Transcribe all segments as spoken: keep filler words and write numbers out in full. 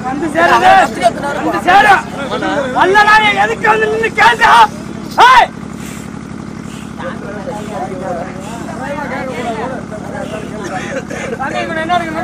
வந்து சேருது வந்து சேரு வல்லலாம் எதுக்கு வந்து நின்னு கேட்டா ஏய் அங்க இங்க என்ன இருக்கு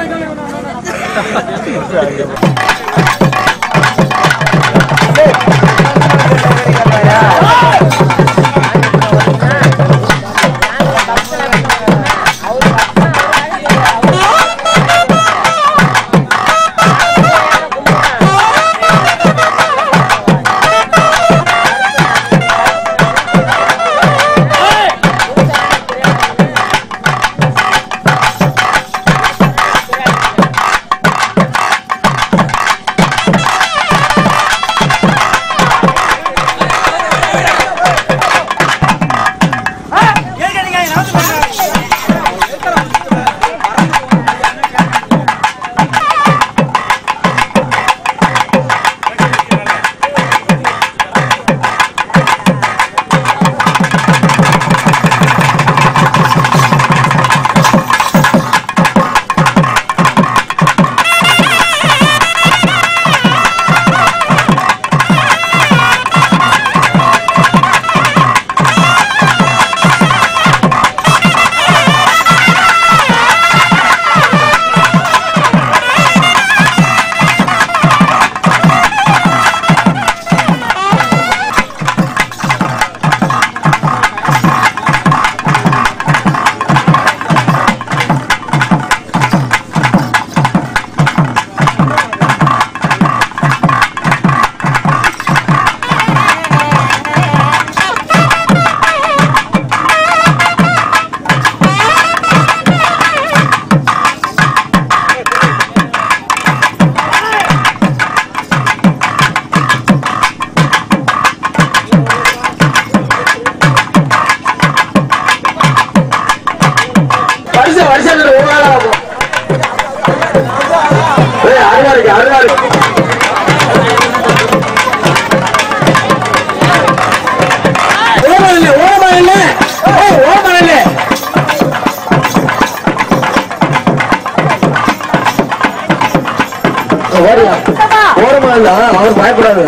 அவர் பயப்படாது.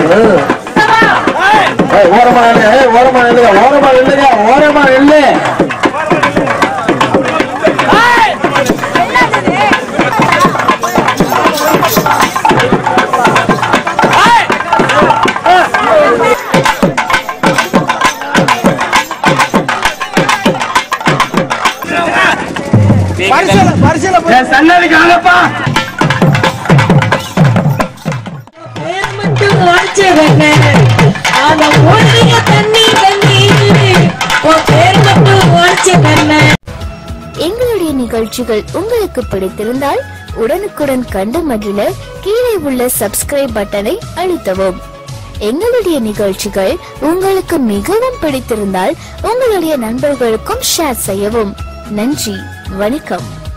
ஓரமா இல்லை ஓரமா இல்லையா ஓரமா இல்லையா ஓரமா இல்லை சன்னதிக்காகப்பா எங்களுடைய நிகழ்ச்சிகள் உங்களுக்கு பிடித்திருந்தால் உடனுக்குடன் கண்டு மகிழ கீழே உள்ள சப்ஸ்கிரைப் பட்டனை அழுத்தவும். எங்களுடைய நிகழ்ச்சிகள் உங்களுக்கு மிகவும் பிடித்திருந்தால் உங்களுடைய நண்பர்களுக்கும் ஷேர் செய்யவும். நன்றி, வணக்கம்.